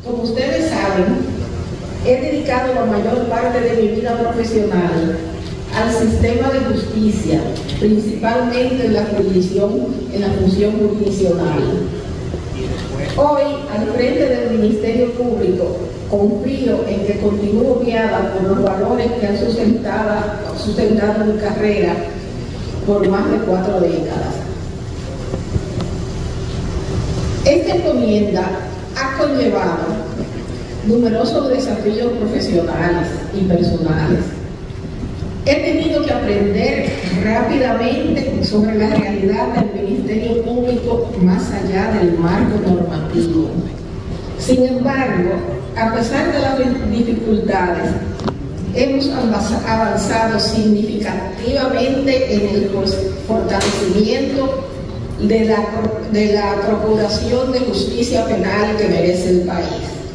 Como ustedes saben, he dedicado la mayor parte de mi vida profesional al sistema de justicia, principalmente en la función jurisdiccional. Hoy, al frente del Ministerio Público, confío en que continúo guiada por los valores que han sustentado mi carrera por más de 4 décadas. Esta encomienda ha conllevado numerosos desafíos profesionales y personales. He tenido que aprender rápidamente sobre la realidad del Ministerio Público más allá del marco normativo. Sin embargo, a pesar de las dificultades, hemos avanzado significativamente en el fortalecimiento de la Procuración de Justicia Penal que merece el país.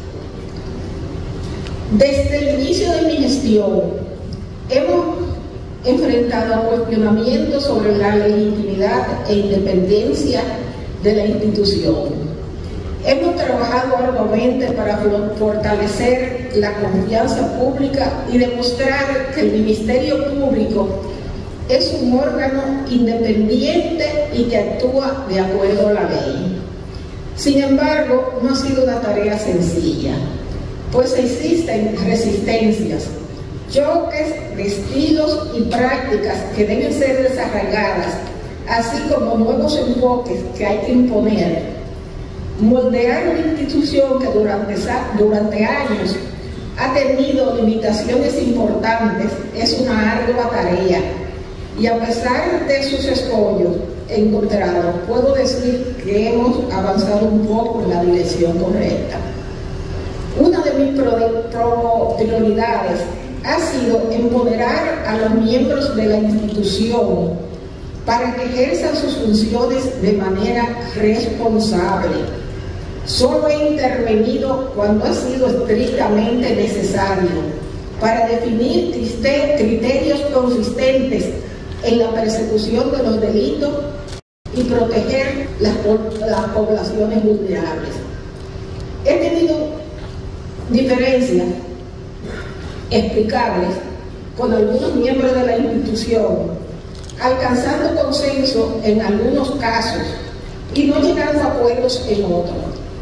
Desde el inicio de mi gestión, hemos enfrentado cuestionamientos sobre la legitimidad e independencia de la institución. Hemos trabajado arduamente para fortalecer la confianza pública y demostrar que el Ministerio Público es un órgano independiente y que actúa de acuerdo a la ley. Sin embargo, no ha sido una tarea sencilla, pues existen resistencias, choques de estilos y prácticas que deben ser desarraigadas, así como nuevos enfoques que hay que imponer. Moldear una institución que durante años ha tenido limitaciones importantes es una ardua tarea, y a pesar de sus escollos encontrados, puedo decir que hemos avanzado un poco en la dirección correcta. Una de mis prioridades ha sido empoderar a los miembros de la institución para que ejerzan sus funciones de manera responsable. Solo he intervenido cuando ha sido estrictamente necesario para definir criterios consistentes en la persecución de los delitos y proteger las poblaciones vulnerables. He tenido diferencias explicables con algunos miembros de la institución, alcanzando consenso en algunos casos y no llegando a acuerdos en otros.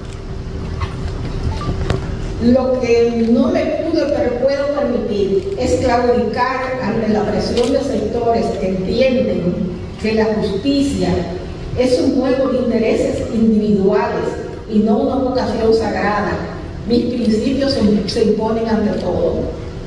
Lo que no me pude pero puedo permitir es claudicar ante la presión de sectores que entienden que la justicia es un juego de intereses individuales y no una vocación sagrada. Mis principios se imponen ante todo.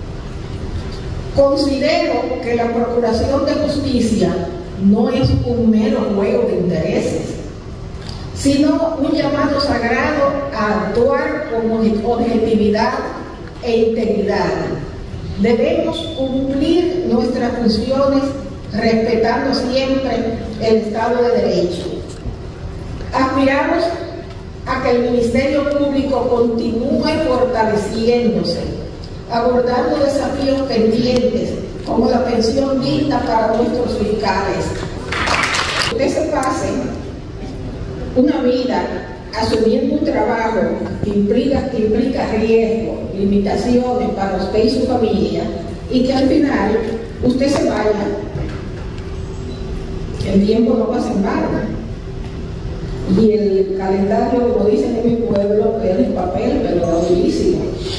Considero que la Procuración de Justicia no es un mero juego de intereses, sino un llamado sagrado a actuar con objetividad e integridad. Debemos cumplir nuestras funciones respetando siempre el Estado de Derecho. Aspiramos a que el Ministerio Público continúe fortaleciéndose, abordando desafíos pendientes como la pensión digna para nuestros fiscales. Que se pase una vida asumiendo un trabajo que implica riesgo, limitaciones para usted y su familia, y que al final usted se vaya. El tiempo no pasa en vano. Y el calendario, como dicen en mi pueblo, queda en papel, pero va durísimo.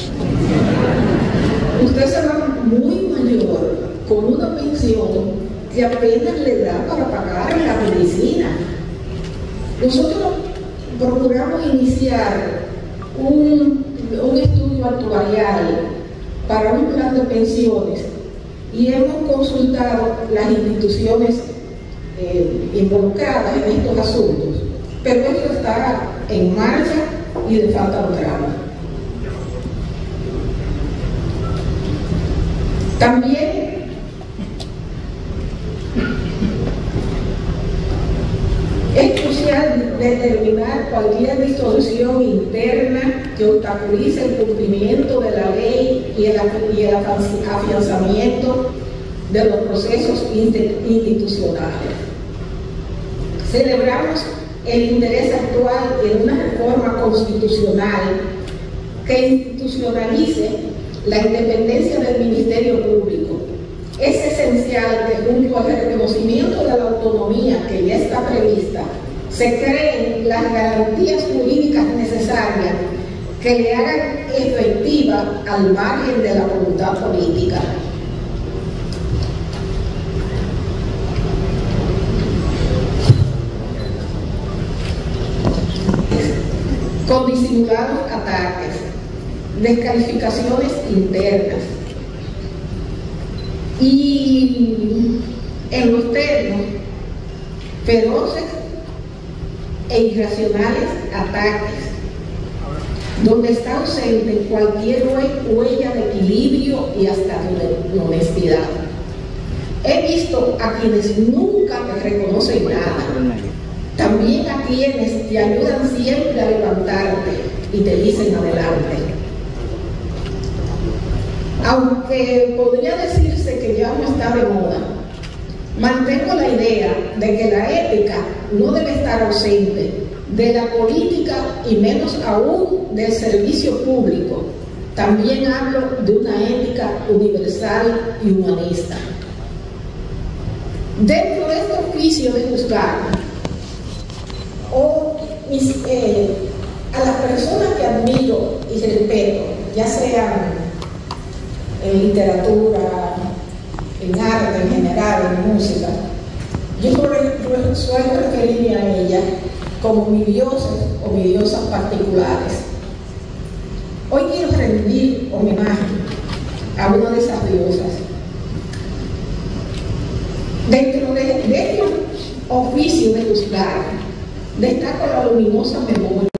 Usted se va muy mayor, con una pensión que apenas le da para pagar la medicina. Nosotros procuramos iniciar un estudio actuarial para un plan de pensiones y hemos consultado las instituciones involucradas en estos asuntos, pero esto está en marcha y le falta un tramo. También es crucial determinar cualquier distorsión interna que obstaculice el cumplimiento de la ley y el afianzamiento de los procesos institucionales. Celebramos el interés actual en una reforma constitucional que institucionalice la independencia del Ministerio Público. Es esencial que junto al reconocimiento de la autonomía que ya está prevista, se creen las garantías jurídicas necesarias que le hagan efectiva al margen de la voluntad política. Con disimulados ataques, descalificaciones internas y en lo externo, feroces e irracionales ataques, donde está ausente cualquier huella de equilibrio y hasta de honestidad. He visto a quienes nunca te reconocen nada, también a quienes te ayudan siempre a levantarte y te dicen adelante. Aunque podría decirse que ya no está de moda, mantengo la idea de que la ética no debe estar ausente de la política y menos aún del servicio público. También hablo de una ética universal y humanista. Dentro de este oficio de juzgar, a las personas que admiro y respeto, ya sean en literatura, en arte en general, en música, yo suelo referirme a ellas como mis dioses o mis diosas particulares. Hoy quiero rendir homenaje a una de esas diosas. Dentro de este oficio de juzgar, destaco la luminosa memoria